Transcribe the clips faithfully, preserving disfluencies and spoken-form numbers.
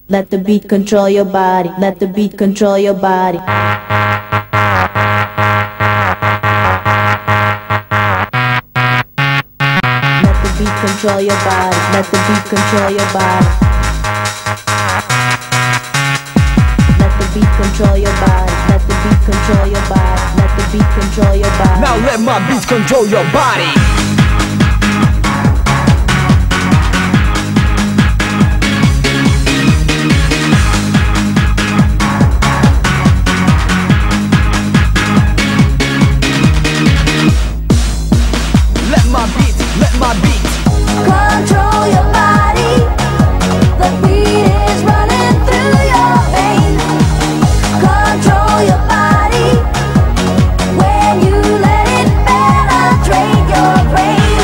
Let the beat control your body. Let the beat control your body. Let the beat control your body. Let the beat control your body. Let the beat control your body. Let the beat control your body. Let the beat control your body. Now let my beats control your body. Control your body. The beat is running through your veins. Control your body. When you let it penetrate your brain.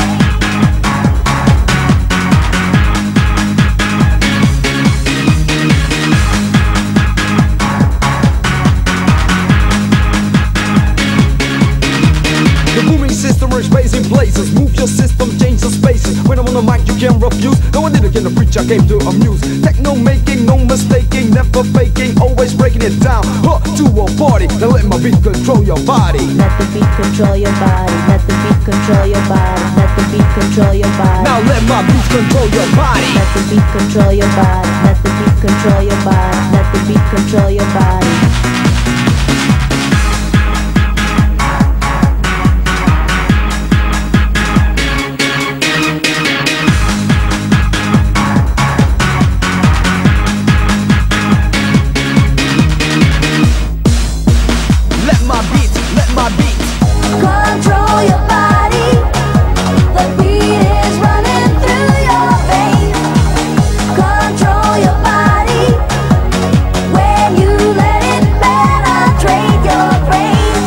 The booming system is raising places. Move your system, change the spaces. When I'm on the mic you can't refuse. No one did it, can preach, I came to amuse. Techno making, no mistaking, never faking, always breaking it down huh, to a party. Now let my beat control your body. Let the beat control your body. Let the beat control your body. Let the beat control your body. Now let my beat control your body. Let the beat control your body. Let the beat control your body. Let the beat control your body. Control your body. The beat is running through your veins. Control your body. When you let it penetrate your brain.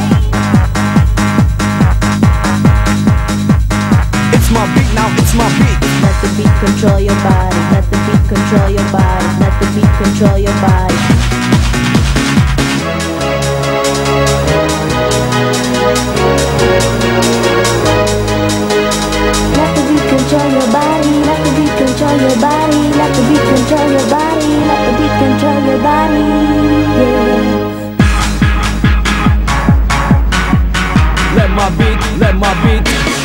It's my beat now, it's my beat. Let the beat control your body. Let the beat control your body. Let the beat control your body. Let the beat control your body. Let the beat control your body. Let the beat control your body. Let the beat control your body. Yeah. Let my beat, let my beat.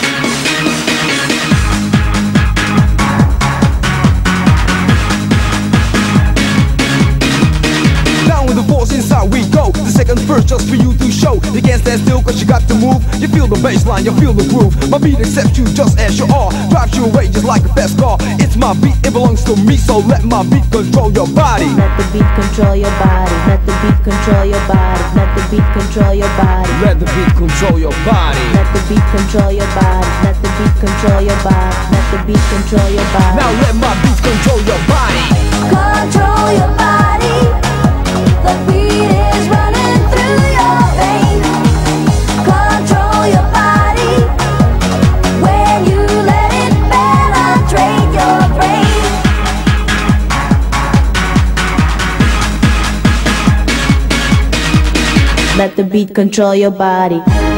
Down with the force, inside we go. The second verse just for you to show. You can't stand still cause you got to move. You feel the bassline, you feel the groove. My beat accepts you just as you are. Drives you away just like a fast car. It's my beat, it belongs to me. So let my beat control your body. Let the beat control your body. Let the beat control your body. Let the beat control your body. Let the beat control your body. Let the beat control your body. Let the beat control your body. Let the beat control your body. Now let my beat control your body. Control your body. The beat is running through your veins. Control your body. When you let it penetrate your brain. Let the beat control your body.